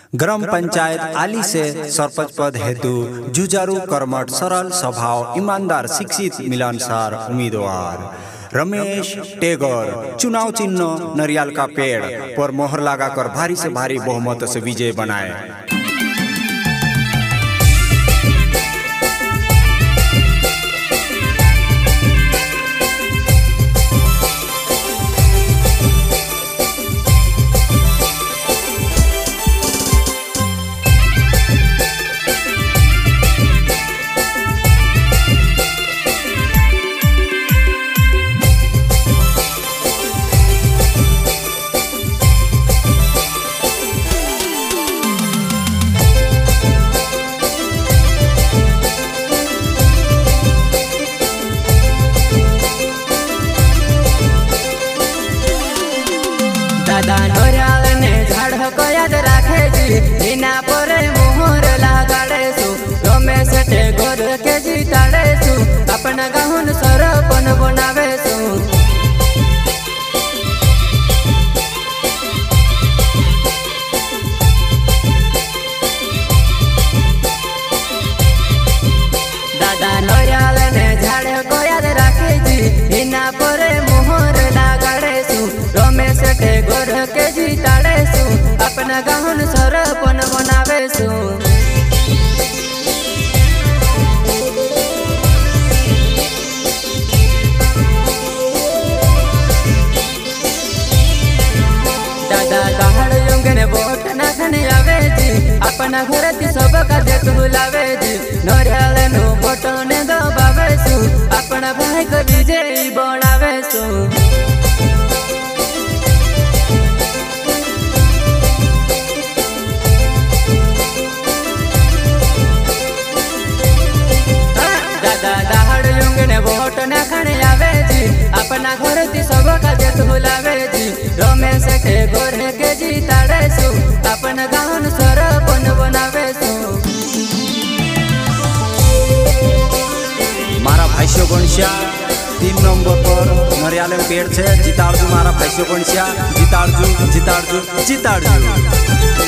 ग्राम पंचायत आली से सरपंच पद हेतु जुझारू, कर्मठ, सरल स्वभाव, ईमानदार, शिक्षित, मिलनसार उम्मीदवार रमेश टेगर चुनाव चिन्ह नरियल का पेड़ पर मोहर लगाकर भारी से भारी बहुमत से विजय बनाए। दादा नोरियाल ने झाड़ को याद राखे जी, बिना पर मोहर लगाड़े सु, रमेश टेगर के जीताड़े सु, अपना गाहुन सरपन बनावे सु। दादा नोरियाल ने झाड़ को याद राखे जी, बिना पर मोहर लगाड़े सु, रमेश टेगर के जीताड़े सु, अपना गाहुन सरपन बनावे सु। दादा दहाड़ योंगने वोट न खने आवे जी, अपना घर ती सब का देत बुलावे जी, नोरियाल नो वोट ने दबावे सु, अपना भाई को विजयी बनावे सु। वोट न खने आवे जी, अपना घर ती सब का देत बुलावे जी, रमेश टेगर के जीताड़े सु, अपना गाहुन सरपन बनावे सु। मारा भाईसो गणसिया 3 नंबर पर नरियल पेड़ छे, जीताड़जू मारा भाईसो गणसिया, जीताड़जू जीताड़जू जीताड़जू।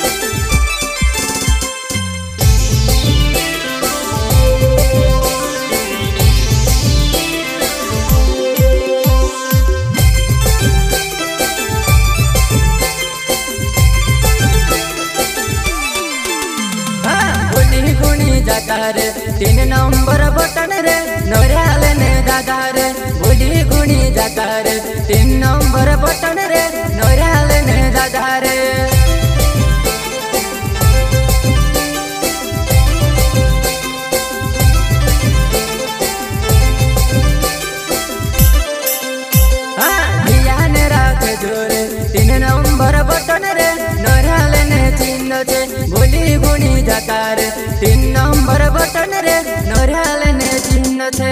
जाता रे 3 नंबर बटन रे नोरियाल ने दादा रे, भूली गुनी जाता रे 3 नंबर बटन रे नोरियाल ने दादा रे। ध्यान राख जोरे 3 नंबर बटन रे नोरियाल ने चिन्ह छे, भूली गुनी जाता रे 3 नंबर बटन रे नोरियाल ने चिन्ह छे।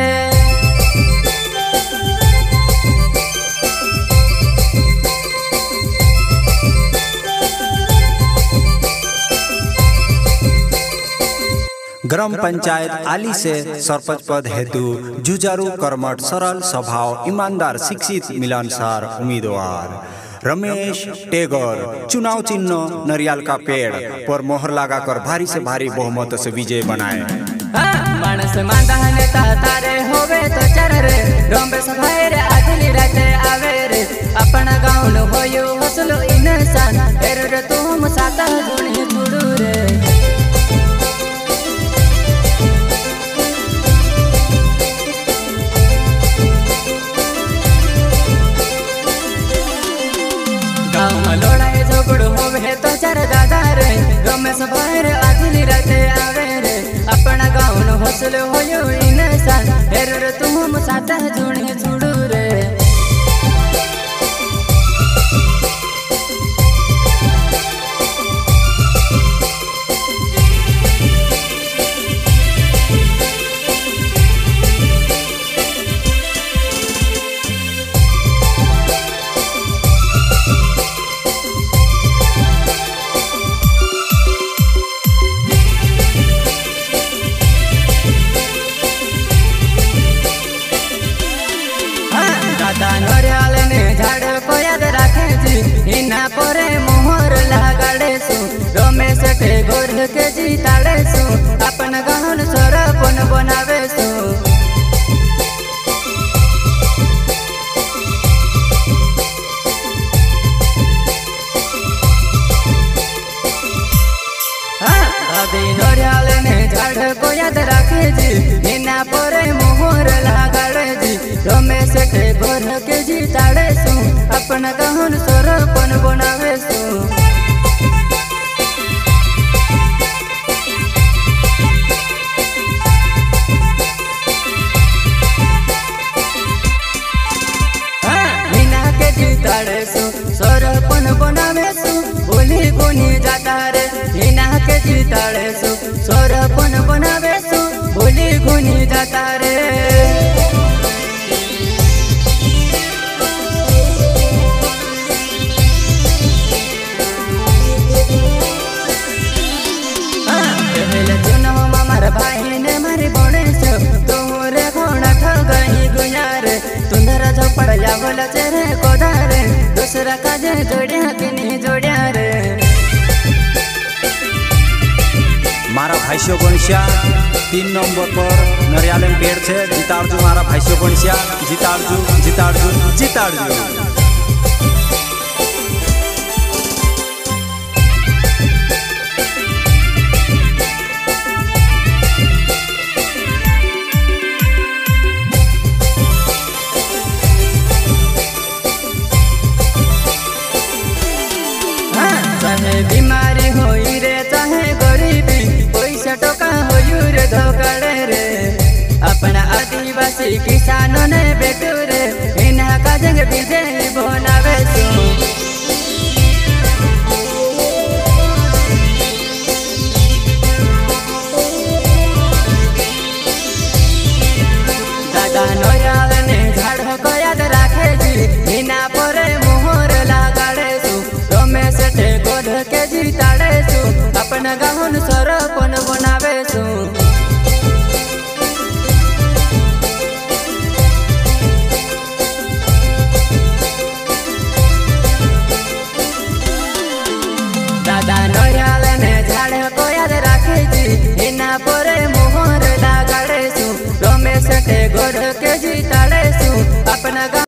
ग्राम पंचायत आली से सरपंच पद हेतु जुझारू, कर्मठ, सरल स्वभाव, ईमानदार, शिक्षित, मिलनसार उम्मीदवार रमेश टेगर चुनाव चिन्ह नरियल का पेड़ पर मोहर लगाकर भारी से भारी बहुमत से विजय बनाए। मानस मांदा नेता तारे होवे तो चर रे, रमेश भाई रे आदली राते आवे रे, अपना गाउन होयो हसलो इंसान, तेरे रे तुम साता गुणी जुड़ू रे। लड़ाई झगड़ो होवे तो चार दादा रे, रमेश भाई रे आदली राते आवे रे, अपना गाउन हौसलो होयो इंसान, तेरे रे तुम साता जुड़ी जुड़ू रे। रमेश टेगोर के जीताड़े सु अपन गाँव सरपन बनावे सु। नोरियाले ने झाड़ को याद रखे जी बिना पर मोहर लगाड़े जी रमेश टेगोर के जीताड़े सु अपन गाँव सरपन बनावे सु। सरपन बनावे सु बोली कोनी जाता रे हिना के जीताड़े सु सरपन बनावे सु बोली कोनी जाता रे। पहले चुनाव में मार भाई ने मारी बड़े से तोरे घोड़ा ठगई गुयार तुंदरा झोपड़िया बोला चेहरे कोदारे दूसरा काजे जोड़िया तिनी जोड़िया रे। मारा भाईसो गणसिया 3 नंबर पर नरियाले पेड़ छे जीताड़जू मारा भाईसो गणसिया जीताड़जू जीताड़जू जीताड़जू। चाहे बीमारी होई रे चाहे गरीबी पैसा टोका होयु रे धोकड़े रे अपना आदिवासी किसान ने बेटू रे इन्हा का जंग विजय बनावे सु। दादा नोरियाले ने झाड़ को याद रखे जी बिना पर मोहर लगाड़े सु रमेश टेगोर के जीताड़े सु अपन गाँव सरपन बनावे सु। दादा नोरियाले ने झाड़ को याद रखे जी इना पर मोहर लगाड़े सु रमेश टेगोर के जीताड़े सु अपन